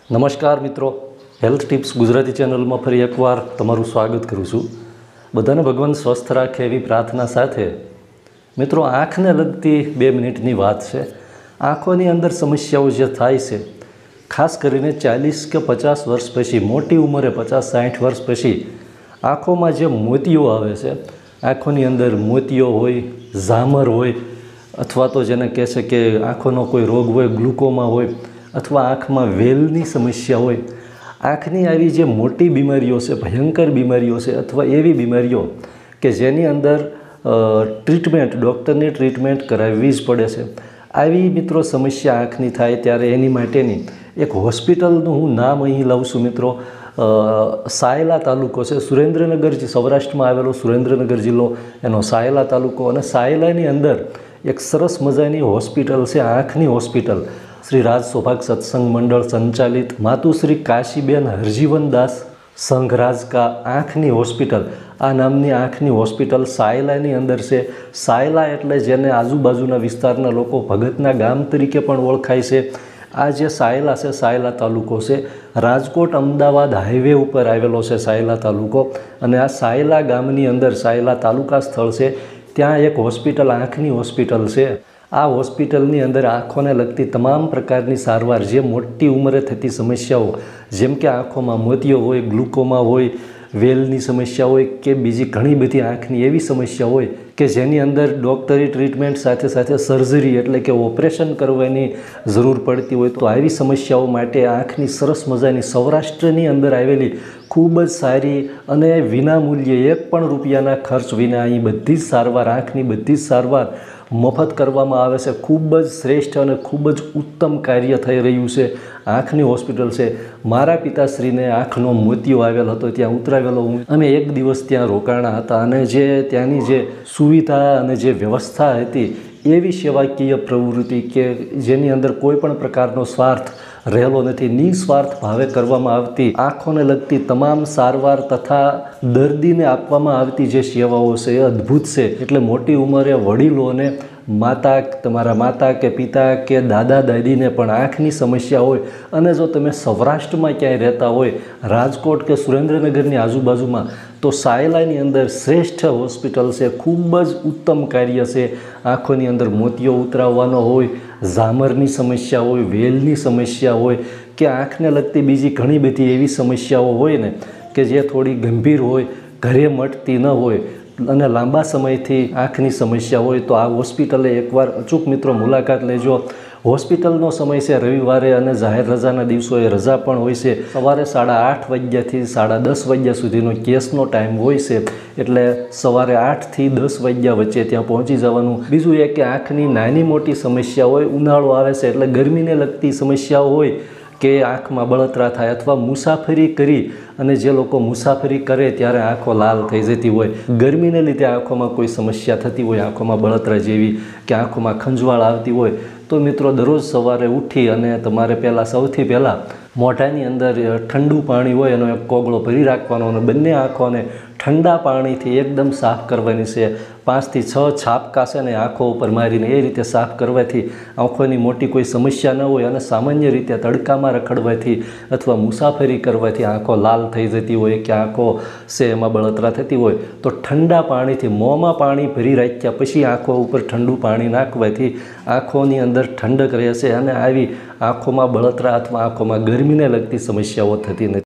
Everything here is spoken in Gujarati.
નમસ્કાર મિત્રો, હેલ્થ ટિપ્સ ગુજરાતી ચેનલમાં ફરી એકવાર તમારું સ્વાગત કરું છું। બધાને ભગવાન સ્વસ્થ રાખે એવી પ્રાર્થના સાથે મિત્રો, આંખને લગતી 2 મિનિટની વાત છે। આંખોની અંદર સમસ્યાઓ જે થાય છે, ખાસ કરીને 40 કે 50 વર્ષ પછી, મોટી ઉંમરે 50-60 વર્ષ પછી આંખોમાં જે મોતિયો આવે છે, આંખોની અંદર મોતિયો હોય, ઝામર હોય, અથવા તો જેને કહે છે કે આંખોનો કોઈ રોગ હોય, ગ્લુકોમા હોય, અથવા આંખમાં વેલની સમસ્યા હોય, આંખની આવી જે મોટી બીમારીઓ છે, ભયંકર બીમારીઓ છે, અથવા એવી બીમારીઓ કે જેની અંદર ટ્રીટમેન્ટ, ડૉક્ટરની ટ્રીટમેન્ટ કરાવવી જ પડે છે, આવી મિત્રો સમસ્યા આંખની થાય ત્યારે એની માટેની એક હોસ્પિટલનું હું નામ અહીં લઉં છું મિત્રો। સાયલા તાલુકો છે, સુરેન્દ્રનગર, સૌરાષ્ટ્રમાં આવેલો સુરેન્દ્રનગર જિલ્લો, એનો સાયલા તાલુકો, અને સાયલાની અંદર એક સરસ મજાની હોસ્પિટલ છે, આંખની હોસ્પિટલ, શ્રી રાજ સૌભાગ્ય સત્સંગ મંડળ સંચાલિત માતુશ્રી કાશીબેન હરજીવનદાસ સંઘરાજકા આંખની હોસ્પિટલ, આ નામની આંખની હોસ્પિટલ સાયલાની અંદર છે। સાયલા એટલે જેને આજુબાજુના વિસ્તારના લોકો ભગતના ગામ તરીકે પણ ઓળખાય છે। આ જે સાયલા છે, સાયલા તાલુકો છે, રાજકોટ અમદાવાદ હાઈવે ઉપર આવેલો છે સાયલા તાલુકો, અને આ સાયલા ગામની અંદર, સાયલા તાલુકા સ્થળ છે, ત્યાં એક હોસ્પિટલ, આંખની હોસ્પિટલ છે। આ હોસ્પિટલની અંદર આંખોને લગતી તમામ પ્રકારની સારવાર, જે મોટી ઉંમરે થતી સમસ્યાઓ, જેમ કે આંખોમાં મોતિયો હોય, ગ્લુકોમા હોય, વેલની સમસ્યા હોય, કે બીજી ઘણી બધી આંખની એવી સમસ્યા હોય કે જેની અંદર ડૉક્ટરી ટ્રીટમેન્ટ સાથે સાથે સર્જરી એટલે કે ઓપરેશન કરવાની જરૂર પડતી હોય, તો આવી સમસ્યાઓ માટે આંખની સરસ મજાની સૌરાષ્ટ્રની અંદર આવેલી ખૂબ જ સારી અને વિનામૂલ્યે 1 પણ રૂપિયાના ખર્ચ વિના અહીં બધી જ સારવાર, આંખની બધી જ સારવાર મફત કરવામાં આવે છે। ખૂબ જ શ્રેષ્ઠ અને ખૂબ જ ઉત્તમ કાર્ય થઈ રહ્યું છે, આંખની હોસ્પિટલ છે। મારા પિતાશ્રીને આંખનો મોતિયો આવેલ હતો, ત્યાં ઉતરાવેલો હું, અમે 1 દિવસ ત્યાં રોકાણા હતા, અને જે ત્યાંની જે સુવિધા અને જે વ્યવસ્થા હતી, એવી સેવાકીય પ્રવૃત્તિ કે જેની અંદર કોઈ પણ પ્રકારનો સ્વાર્થ રહેલો નથી, નિસ્વાર્થ ભાવે કરવામાં આવતી આંખોને લગતી તમામ સારવાર તથા દર્દીને આપવામાં આવતી જે સેવાઓ છે એ અદ્ભુત છે। એટલે મોટી ઉંમરે વડીલોને, તમારા માતા કે પિતા કે દાદા દાદીને પણ આંખની સમસ્યા હોય, અને જો તમે સૌરાષ્ટ્રમાં ક્યાંય રહેતા હોય, રાજકોટ કે સુરેન્દ્રનગરની આજુબાજુમાં, તો સાયલાની અંદર શ્રેષ્ઠ હોસ્પિટલ છે, ખૂબ જ ઉત્તમ કાર્ય છે। આંખોની અંદર મોતિયો ઉતરાવવાનો હોય, ઝામરની સમસ્યા હોય, વેલની સમસ્યા હોય, કે આંખને લગતી બીજી ઘણી બધી એવી સમસ્યાઓ હોય ને કે જે થોડી ગંભીર હોય, ઘરે મટતી ન હોય, અને લાંબા સમયથી આંખની સમસ્યા હોય, તો આ હોસ્પિટલે એકવાર અચૂક મિત્રો મુલાકાત લેજો। હોસ્પિટલનો સમય છે રવિવારે અને જાહેર રજાના દિવસોએ રજા પણ હોય છે। સવારે 8:30 વાગ્યાથી 10:30 વાગ્યા સુધીનો કેસનો ટાઈમ હોય છે, એટલે સવારે 8 થી 10 વાગ્યા વચ્ચે ત્યાં પહોંચી જવાનું। બીજું એ કે આંખની નાની મોટી સમસ્યા હોય, ઉનાળો આવે છે એટલે ગરમીને લગતી સમસ્યાઓ હોય, કે આંખમાં બળતરા થાય, અથવા મુસાફરી કરી અને જે લોકો મુસાફરી કરે ત્યારે આંખો લાલ થઈ જતી હોય, ગરમીને લીધે આંખોમાં કોઈ સમસ્યા થતી હોય, આંખોમાં બળતરા જેવી, કે આંખોમાં ખંજવાળ આવતી હોય, તો મિત્રો દરરોજ સવારે ઉઠી અને તમારે સૌથી પહેલાં મોઢાની અંદર ઠંડુ પાણી હોય એનો એક કોગળો ભરી રાખવાનો, અને બંને આંખોને ઠંડા પાણીથી એકદમ સાફ કરવાની છે। 5 થી 6 છાપકા છે ને આંખો ઉપર મારીને એ રીતે સાફ કરવાથી આંખોની મોટી કોઈ સમસ્યા ન હોય, અને સામાન્ય રીતે તડકામાં રખડવાથી અથવા મુસાફરી કરવાથી આંખો લાલ થઈ જતી હોય, કે આંખો છે એમાં બળતરા થતી હોય, તો ઠંડા પાણીથી મોંમાં પાણી ભરી રાખ્યા પછી આંખો ઉપર ઠંડુ પાણી નાખવાથી આંખોની અંદર ઠંડક રહે છે, અને આવી આંખોમાં બળતરા અથવા આંખોમાં ગરમીને લગતી સમસ્યાઓ થતી નથી।